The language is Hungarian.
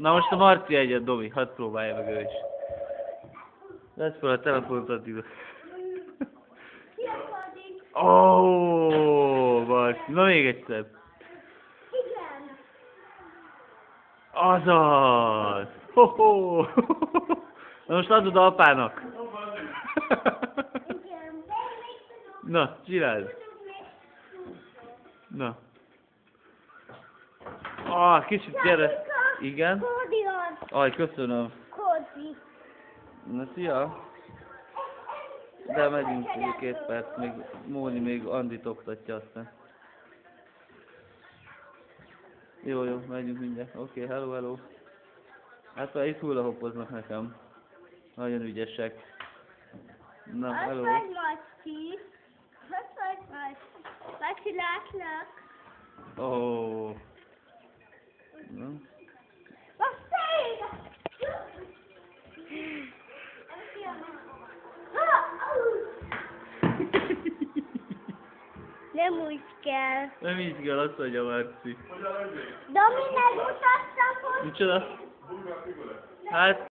Na most a Marci egyet, Domi, hadd próbálja meg ő is. Lesz fel a telefont addig. Ó, Marci, na még egyszer. Igen. Azaz! Ho-ho! Na most adod apának. Igen. Na, csináld. Na. Kicsit gyere. Igen? Kódi az. Aj, köszönöm. Kódi. Na, szia. De megyünk egy 2 perc, még Móni még Andit oktatja aztán. Jó, megyünk mindjárt. Oké, hello. Hát már itt hullahopoznak nekem. Nagyon ügyesek. Na, hello. Azt vagy Maci. Maci, látlak. Ó. Na. Nem úgy kell. Nem így kell, azt mondja Marci. Domi, megmutattam, hogy... Micsoda? Hát...